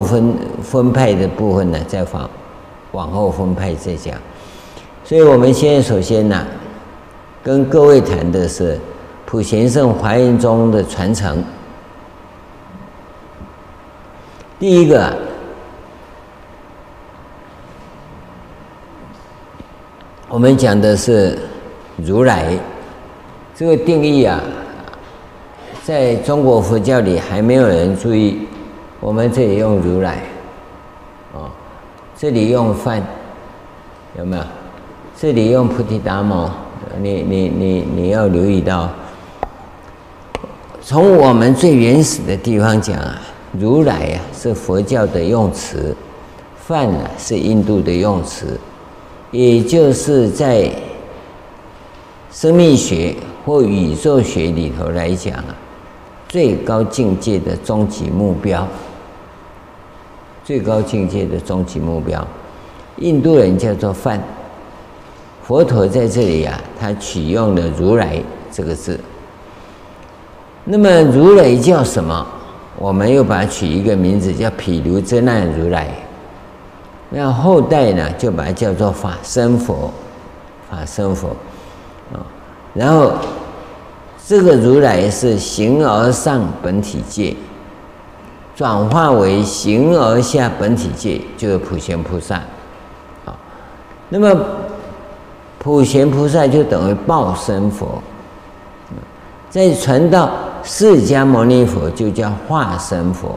分派的部分呢，再往后分派再讲。所以我们现在首先呢，跟各位谈的是普贤圣华严宗的传承。第一个，我们讲的是如来这个定义啊，在中国佛教里还没有人注意。我们这里用如来，这里用梵，有没有？这里用菩提达摩，你要留意到，从我们最原始的地方讲啊，如来啊是佛教的用词，梵啊是印度的用词，也就是在生命学或宇宙学里头来讲啊，最高境界的终极目标，最高境界的终极目标，印度人叫做梵。佛陀在这里啊，他取用了如来这个字。那么如来叫什么？我们又把它取一个名字叫毗卢遮那如来。那后代呢，就把它叫做法身佛，法身佛啊。然后这个如来是形而上本体界，转化为形而下本体界，就是普贤菩萨啊。那么普贤菩萨就等于报身佛，再传到释迦牟尼佛就叫化身佛。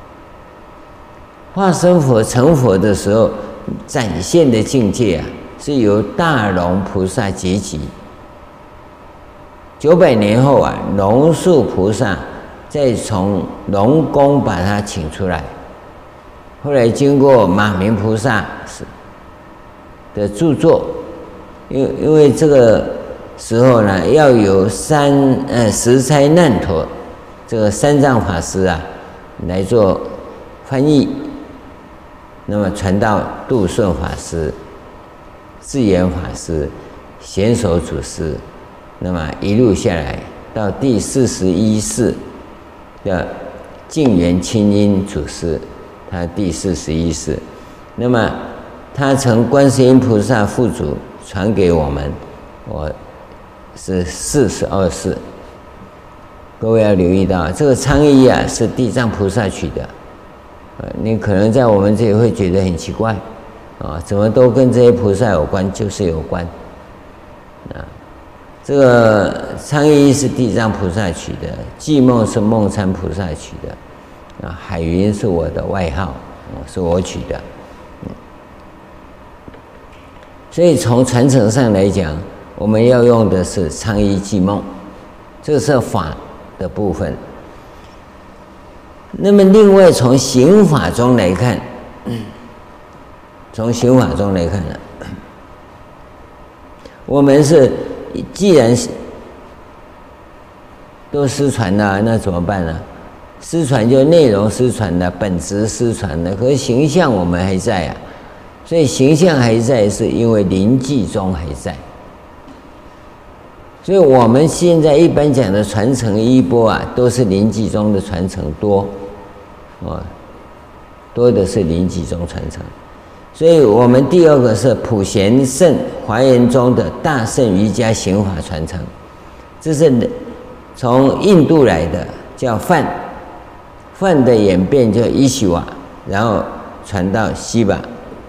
化身佛成佛的时候展现的境界啊，是由大龙菩萨结集。900年后啊，龙树菩萨再从龙宫把他请出来，后来经过马明菩萨的著作，因为这个时候呢，要有十差难陀这个三藏法师啊来做翻译，那么传到度顺法师、智严法师、贤首祖师，那么一路下来到第41世的净圆清音祖师，他第41世，那么他从观世音菩萨父祖传给我们，我是42世。各位要留意到，这个昌一啊是地藏菩萨取的，你可能在我们这里会觉得很奇怪，怎么都跟这些菩萨有关？就是有关，这个昌一是地藏菩萨取的，寂梦是梦参菩萨取的，海云是我的外号，是我取的。所以从传承上来讲，我们要用的是昌一寂梦，这是法的部分。那么另外从刑法中来看，从刑法中来看呢，我们是既然都失传了，那怎么办呢？失传就内容失传了，本质失传了，可是形象我们还在啊。所以形象还在，是因为临济宗还在。所以我们现在一般讲的传承衣钵啊，都是临济宗的传承多，多的是临济宗传承。所以我们第二个是普贤圣华严宗的大乘瑜伽行法传承，这是从印度来的，叫梵，梵的演变叫伊西瓦，然后传到西巴。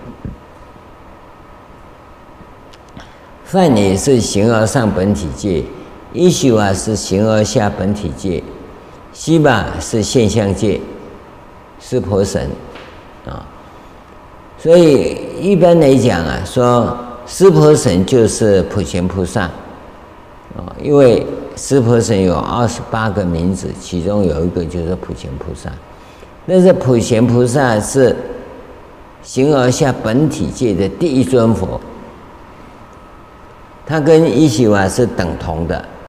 梵也是形而上本体界，伊西瓦是形而下本体界，西巴是现象界，湿婆神啊。所以一般来讲啊，说湿婆神就是普贤菩萨啊，因为湿婆神有28个名字，其中有一个就是普贤菩萨。但是普贤菩萨是形而下本体界的第一尊佛，他跟伊西瓦是等同的，